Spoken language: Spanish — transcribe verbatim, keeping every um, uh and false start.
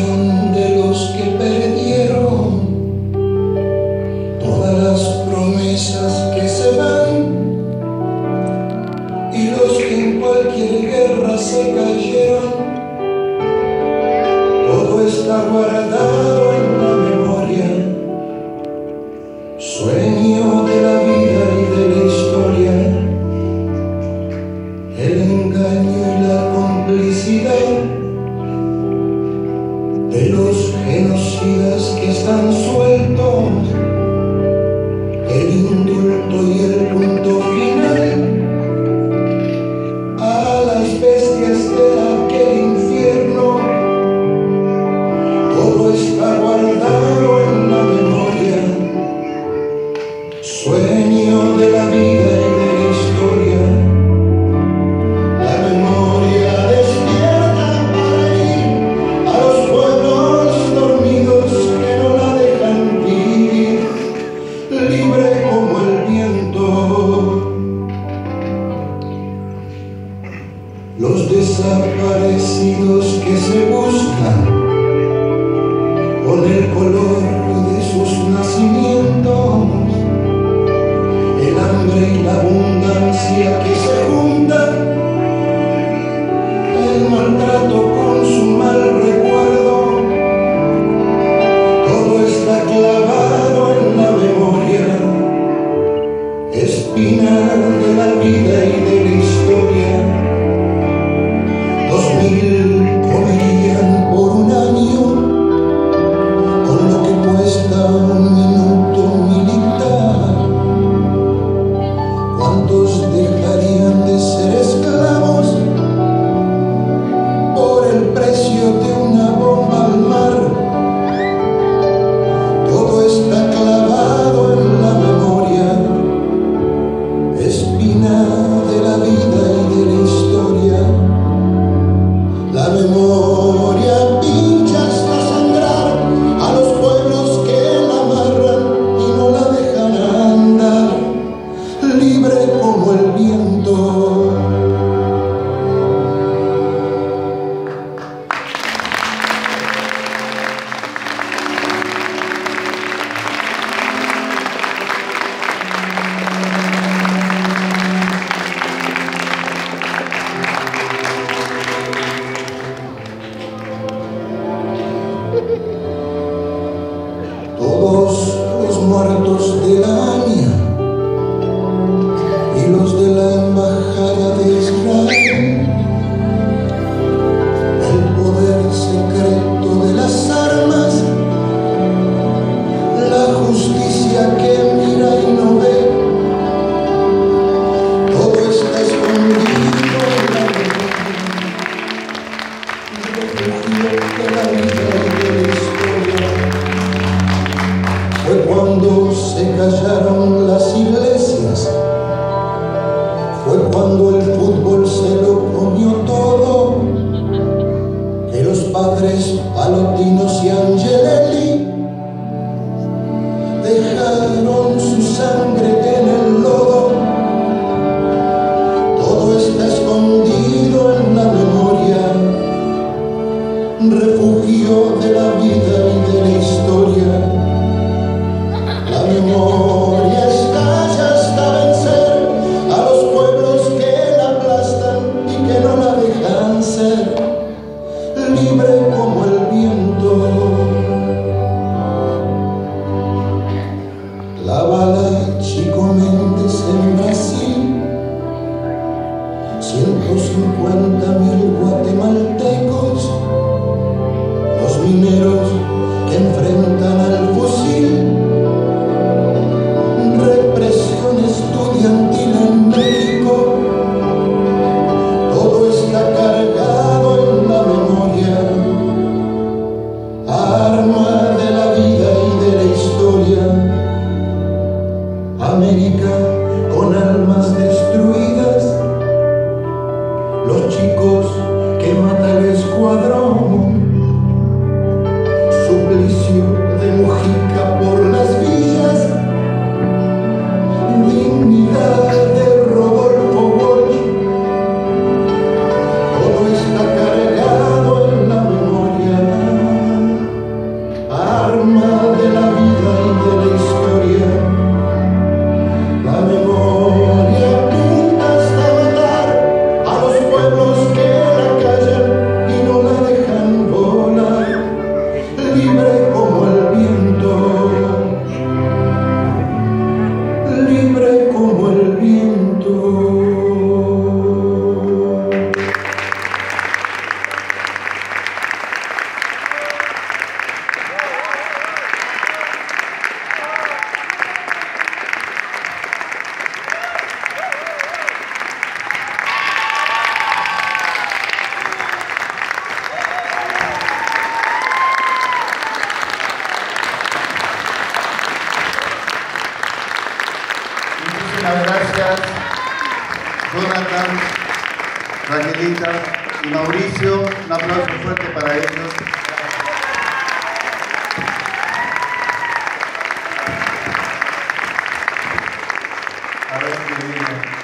canción de los que perdieron todas las promesas que se van y los que en cualquier guerra se cayeron. Todo está guardado en la memoria, sueño de la vida y de la historia, el engaño y la complicidad de los genocidas que están sueltos, el indulto y el punto final a las bestias de aquel infierno. Todo está guardado en la memoria, sueño de la vida y de la historia. La memoria despierta para ir a los pueblos dormidos que no la dejan vivir, libre como el viento. Los desaparecidos que se buscan con el color de sus nacimientos, el hambre y la abundancia que se juntan, el maltrato con su mal recuerdo, todo está clavado en la memoria, espina de la vida y de la historia. Dos mil comerían por un año con lo que cuesta un minuto militar. ¿Cuántos dejarían de ser esclavos por el precio de una bomba al mar? Todo está clavado en la memoria, espina de la vida y de la historia. La memoria pincha hasta sangrar a los pueblos que la amarran y no la dejan andar, libre como el viento. Todos los muertos de la ANIA y los de la Embajada de Israel, el poder secreto de las armas, la justicia que mira y no ve, todo está escondido en la memoria, el refugio de la vida y de la historia. Fue cuando se callaron las iglesias, fue cuando el fútbol se lo comió todo, que los padres Palotinos y Angelelli dejaron su sangre en el lodo. Todo está escondido en la memoria, refugio de la vida y de la historia. La memoria estalla hasta vencer a los pueblos que la aplastan y que no la dejan ser, libre como el viento. La bala Chico Méndez en Brasil, ciento cincuenta mil guatemaltecos, los mineros que enfrentan al fusil, represión estudiantil en México, todo está cargado en la memoria, arma de la vida y de la historia. América con almas destruidas, los chicos que mata el escuadrón, suplicio de Mujica por las vías, dignidad de Rodolfo Walsh, todo está cargado en la memoria. Jonathan, Raquelita y Mauricio. Un aplauso fuerte para ellos. A ver qué viene.